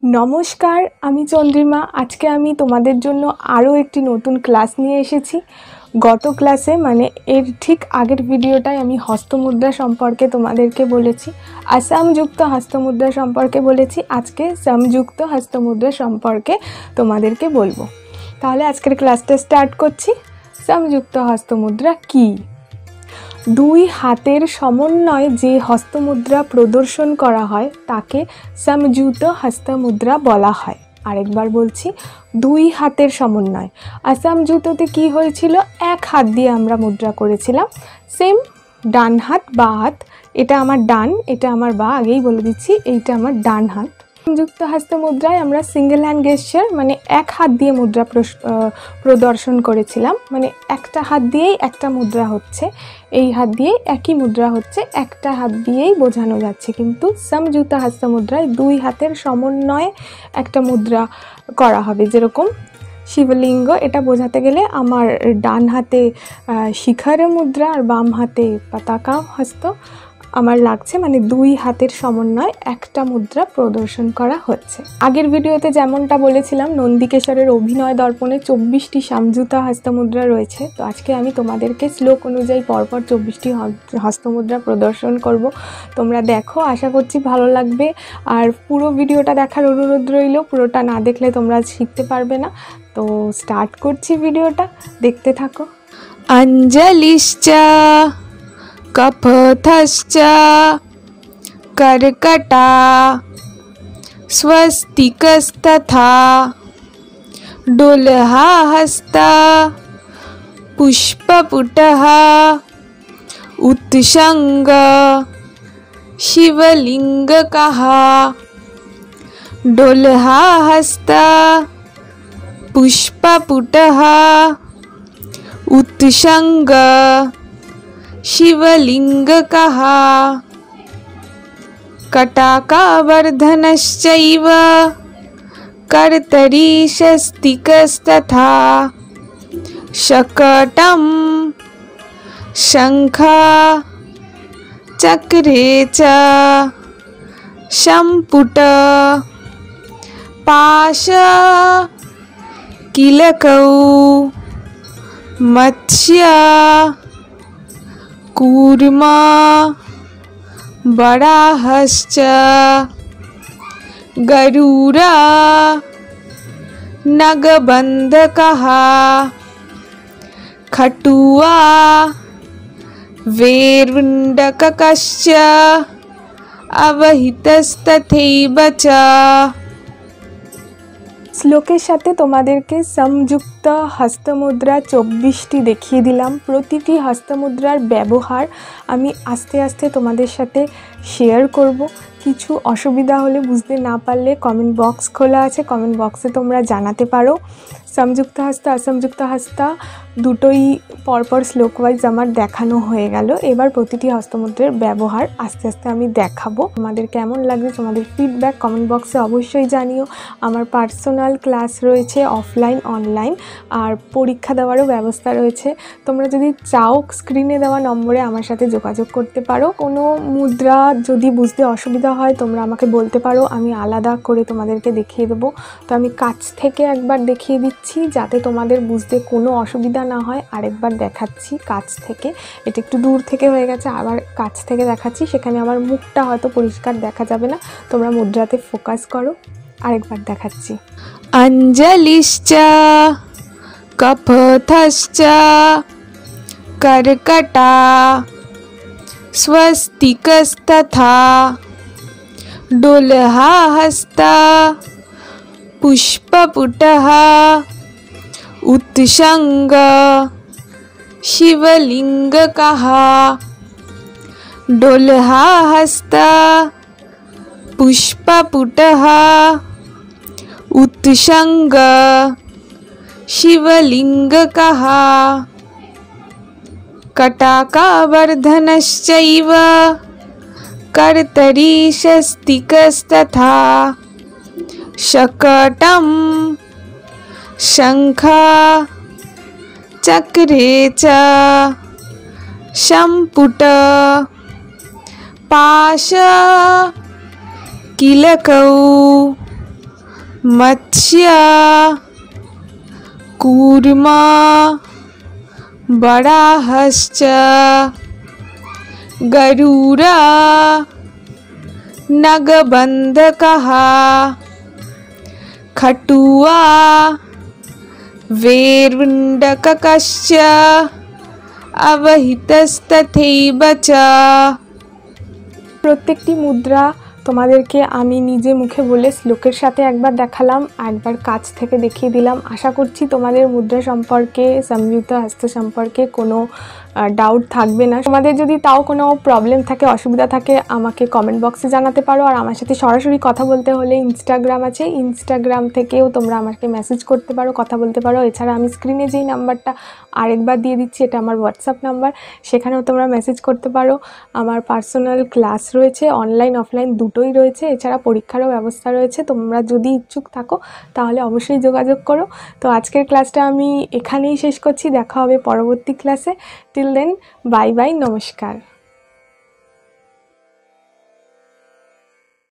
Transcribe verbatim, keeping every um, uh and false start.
নমস্কার, আমি চন্দ্রিমা। আজকে আমি তোমাদের জন্য আরও একটি নতুন ক্লাস নিয়ে এসেছি। গত ক্লাসে মানে এর ঠিক আগের ভিডিওটায় আমি হস্তমুদ্রা সম্পর্কে তোমাদেরকে বলেছি, আসামযুক্ত হস্তমুদ্রা সম্পর্কে বলেছি। আজকে সমযুক্ত হস্তমুদ্রা সম্পর্কে তোমাদেরকে বলবো। তাহলে আজকের ক্লাসটা স্টার্ট করছি। সমযুক্ত হস্তমুদ্রা কি? দুই হাতের সমন্বয়ে যে হস্তমুদ্রা প্রদর্শন করা হয় তাকে সমযুক্ত হস্তমুদ্রা বলা হয়। আরেকবার বলছি, দুই হাতের সমন্বয়। অসমযুক্ততে কি হয়েছিল? এক হাত দিয়ে আমরা মুদ্রা করেছিলাম। সেম ডান হাত বা হাত, এটা আমার ডান, এটা আমার বা, আগেই বলে দিচ্ছি এইটা আমার ডান হাত। সমযুক্ত হস্তমুদ্রায় আমরা সিঙ্গেল হ্যান্ড গেস্টার মানে এক হাত দিয়ে মুদ্রা প্রদর্শন করেছিলাম, মানে একটা হাত দিয়েই একটা মুদ্রা হচ্ছে, এই হাত দিয়েই একই মুদ্রা হচ্ছে, একটা হাত দিয়েই বোঝানো যাচ্ছে। কিন্তু সমযুক্ত হস্তমুদ্রায় দুই হাতের সমন্বয়ে একটা মুদ্রা করা হবে। যেরকম শিবলিঙ্গ, এটা বোঝাতে গেলে আমার ডান হাতে শিখর মুদ্রা আর বাম হাতে পতাকা হস্ত আমার লাগছে, মানে দুই হাতের সমন্বয় একটা মুদ্রা প্রদর্শন করা হচ্ছে। আগের ভিডিওতে যেমনটা বলেছিলাম, নন্দিকেশ্বরের অভিনয় দর্পণে চব্বিশটি সমযুক্ত হস্তমুদ্রা রয়েছে। তো আজকে আমি তোমাদেরকে শ্লোক অনুযায়ী পরপর চব্বিশটি হস্তমুদ্রা প্রদর্শন করব। তোমরা দেখো, আশা করছি ভালো লাগবে। আর পুরো ভিডিওটা দেখার অনুরোধ রইল, পুরোটা না দেখলে তোমরা শিখতে পারবে না। তো স্টার্ট করছি ভিডিওটা, দেখতে থাকো। অঞ্জলিশ্চা কপথশ্চ কর্কটা স্বস্তিকস্তথা ডোলহা হস্ত পুষ্পপুটঃ উৎসঙ্গ শিবলিঙ্গকঃ। ডোলহা হস্ত পুষ্পপুটঃ উৎসঙ্গ শিবলিঙ্গকঃ। কটাকাবর্ধনশ্চৈব কর্তরীষস্তিকস্তথা शकटं शंख चक्रे च संपुट पाश किलकौ मत्स्य कूर्मा वराहश्च गरुड़ा नगबंधकः खटुआ वैर्वण्डकश्च अवहितस्तथैव च। শ্লোকের সাথে তোমাদেরকে সমযুক্ত হস্তমুদ্রা চব্বিশটি দেখিয়ে দিলাম। প্রতিটি হস্তমুদ্রার ব্যবহার আমি আস্তে আস্তে তোমাদের সাথে শেয়ার করব। কিছু অসুবিধা হলে, বুঝতে না পারলে কমেন্ট বক্স খোলা আছে, কমেন্ট বক্সে তোমরা জানাতে পারো। সমযুক্ত হস্ত অসমযুক্ত হস্ত দুটোই পরপর শ্লোক ওয়াইজ আমার দেখানো হয়ে গেল। এবার প্রতিটি হস্তমুদ্রার ব্যবহার আস্তে আস্তে আমি দেখাবো। তোমাদের কেমন লাগবে, তোমাদের ফিডব্যাক কমেন্ট বক্সে অবশ্যই জানিও। আমার পার্সোনাল ক্লাস রয়েছে, অফলাইন অনলাইন, আর পরীক্ষা দেওয়ারও ব্যবস্থা রয়েছে। তোমরা যদি চাও স্ক্রিনে দেওয়া নম্বরে আমার সাথে যোগাযোগ করতে পারো। কোনো মুদ্রা যদি বুঝতে অসুবিধা হয় তোমরা আমাকে বলতে পারো, আমি আলাদা করে তোমাদেরকে দেখিয়ে দেবো। তো আমি কাছ থেকে একবার দেখিয়ে দিচ্ছি যাতে তোমাদের বুঝতে কোনো অসুবিধা না হয়। আরেকবার দেখাচ্ছি কাছ থেকে, এটা একটু দূর থেকে হয়ে গেছে, আবার কাছ থেকে দেখাচ্ছি। সেখানে আমার মুখটা হয়তো পরিষ্কার দেখা যাবে না, তোমরা মুদ্রাতে ফোকাস করো। আরেকবার দেখাচ্ছি। অঞ্জলিশ্চ কপথশ্চ কর্কটা স্বস্তিকস্তথা ডোলহা হস্ত পুষ্পপুটঃ উৎসঙ্গ শিবলিঙ্গকঃ। ডোলহা হস্ত পুষ্পপুটঃ উৎসঙ্গ শিবলিঙ্গকঃ। কটাকাবর্ধনশ্চৈব কর্তরীষস্তিকস্তথা शकटं शंख चक्रे च संपुट पाश किलकौ मत्स्य, कूर्मा, वराहश्च, गरुड़ा, नगबंधकः, खटुआ, वेरुण्डकश्च, अवहितस्तथैव च। প্রত্যেকটি মুদ্রা তোমাদেরকে আমি নিজে মুখে বলে শ্লোকের সাথে একবার দেখালাম, একবার কাছ থেকে দেখিয়ে দিলাম। আশা করছি তোমাদের মুদ্রা সম্পর্কে, সংযুক্ত হস্ত সম্পর্কে কোনো ডাউট থাকবে না। তোমাদের যদি তাও কোনো প্রবলেম থাকে, অসুবিধা থাকে, আমাকে কমেন্ট বক্সে জানাতে পারো। আর আমার সাথে সরাসরি কথা বলতে হলে ইনস্টাগ্রাম আছে, ইনস্টাগ্রাম থেকেও তোমরা আমাকে মেসেজ করতে পারো, কথা বলতে পারো। এছাড়া আমি স্ক্রিনে যেই নাম্বারটা আরেকবার দিয়ে দিচ্ছি, এটা আমার হোয়াটসঅ্যাপ নাম্বার, সেখানেও তোমরা মেসেজ করতে পারো। আমার পার্সোনাল ক্লাস রয়েছে, অনলাইন অফলাইন দুটোই রয়েছে। এছাড়া পরীক্ষারও ব্যবস্থা রয়েছে। তোমরা যদি ইচ্ছুক থাকো তাহলে অবশ্যই যোগাযোগ করো। তো আজকের ক্লাসটা আমি এখানেই শেষ করছি। দেখা হবে পরবর্তী ক্লাসে। টিল দেন, বাই বাই, নমস্কার।